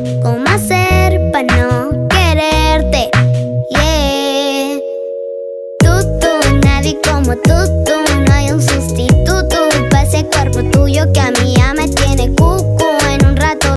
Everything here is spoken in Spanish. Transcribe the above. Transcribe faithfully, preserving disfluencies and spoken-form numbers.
¿Cómo hacer para no quererte? Yeah. Tú, tú, nadie como tú, tú.